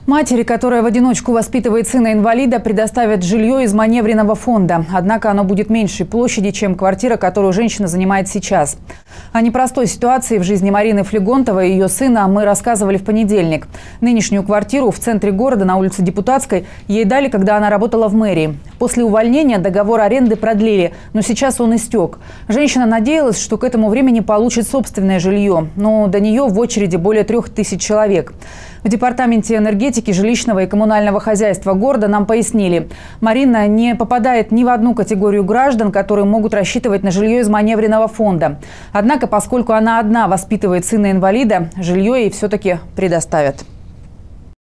Матери, которая в одиночку воспитывает сына-инвалида, предоставят жилье из маневренного фонда. Однако оно будет меньшей площади, чем квартира, которую женщина занимает сейчас. О непростой ситуации в жизни Марины Флегонтовой и ее сына мы рассказывали в понедельник. Нынешнюю квартиру в центре города на улице Депутатской ей дали, когда она работала в мэрии. После увольнения договор аренды продлили, но сейчас он истек. Женщина надеялась, что к этому времени получит собственное жилье, но до нее в очереди более 3000 человек. В департаменте энергетики, жилищного и коммунального хозяйства города нам пояснили, Марина не попадает ни в одну категорию граждан, которые могут рассчитывать на жилье из маневренного фонда. Однако, поскольку она одна воспитывает сына-инвалида, жилье ей все-таки предоставят.